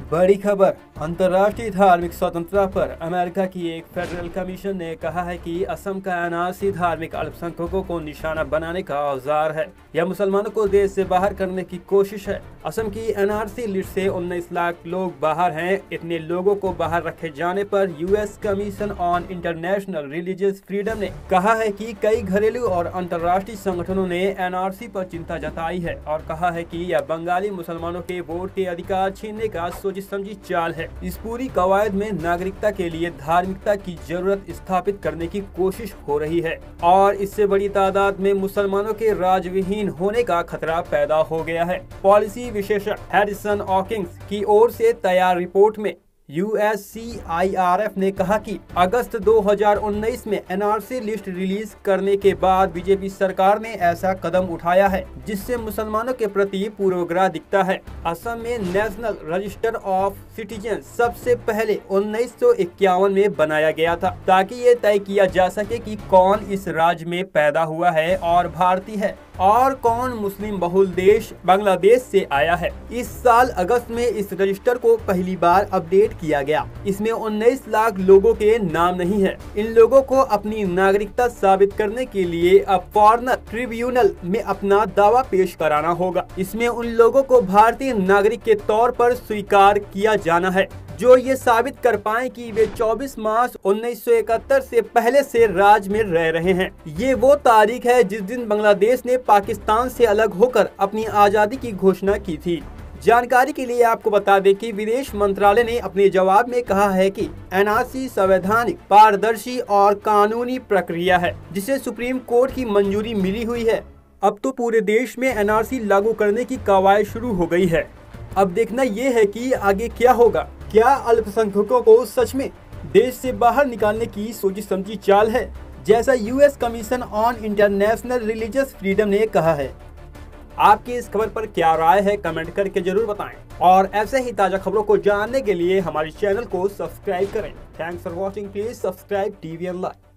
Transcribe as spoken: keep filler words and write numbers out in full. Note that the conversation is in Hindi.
बड़ी खबर। अंतर्राष्ट्रीय धार्मिक स्वतंत्रता पर अमेरिका की एक फेडरल कमीशन ने कहा है कि असम का एनआरसी धार्मिक अल्पसंख्यकों को निशाना बनाने का औजार है। यह मुसलमानों को देश से बाहर करने की कोशिश है। असम की एनआरसी लिस्ट से उन्नीस लाख लोग बाहर हैं। इतने लोगों को बाहर रखे जाने पर US commission on international religious freedom ने कहा है कि कई घरेलू और अंतर्राष्ट्रीय संगठनों ने एनआरसी पर चिंता जताई है और कहा है कि यह बंगाली मुसलमानों के वोट के अधिकार छीनने का सोची समझी चाल है। इस पूरी कवायद में नागरिकता के लिए धार्मिकता की जरूरत स्थापित करने की कोशिश हो रही है और इससे बड़ी तादाद में मुसलमानों के राजविहीन होने का खतरा पैदा हो गया है। पॉलिसी विशेषज्ञ हैरिसन हॉकिंस की ओर से तैयार रिपोर्ट में U S C I R F ने कहा कि अगस्त दो हज़ार उन्नीस में एनआरसी लिस्ट रिलीज करने के बाद बीजेपी सरकार ने ऐसा कदम उठाया है जिससे मुसलमानों के प्रति पूर्वाग्रह दिखता है। असम में नेशनल रजिस्टर ऑफ सिटीजन सबसे पहले उन्नीस सौ इक्यावन में बनाया गया था ताकि ये तय किया जा सके कि कौन इस राज्य में पैदा हुआ है और भारतीय है और कौन मुस्लिम बहुल देश बांग्लादेश से आया है। इस साल अगस्त में इस रजिस्टर को पहली बार अपडेट किया गया। इसमें उन्नीस लाख लोगों के नाम नहीं है। इन लोगों को अपनी नागरिकता साबित करने के लिए अब फॉरेनर ट्रिब्यूनल में अपना दावा पेश कराना होगा। इसमें उन लोगों को भारतीय नागरिक के तौर पर स्वीकार किया जाना है जो ये साबित कर पाए कि वे चौबीस मार्च उन्नीस सौ इकहत्तर से पहले से राज्य में रह रहे हैं। ये वो तारीख है जिस दिन बांग्लादेश ने पाकिस्तान से अलग होकर अपनी आजादी की घोषणा की थी। जानकारी के लिए आपको बता दें कि विदेश मंत्रालय ने अपने जवाब में कहा है कि एनआरसी संवैधानिक, पारदर्शी और कानूनी प्रक्रिया है जिसे सुप्रीम कोर्ट की मंजूरी मिली हुई है। अब तो पूरे देश में एनआरसी लागू करने की कवायद शुरू हो गई है। अब देखना ये है कि आगे क्या होगा। क्या अल्पसंख्यकों को सच में देश से बाहर निकालने की सोची समझी चाल है जैसा US commission on international religious freedom ने कहा है। आपकी इस खबर पर क्या राय है कमेंट करके जरूर बताएं और ऐसे ही ताजा खबरों को जानने के लिए हमारे चैनल को सब्सक्राइब करें। Thanks for watching. Please subscribe TVN live.